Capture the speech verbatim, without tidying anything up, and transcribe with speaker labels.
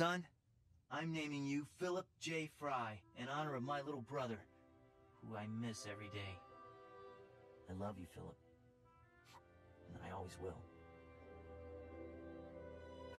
Speaker 1: Son, I'm naming you Philip J. Fry in honor of my little brother, who I miss every day. I love you, Philip. And I always will.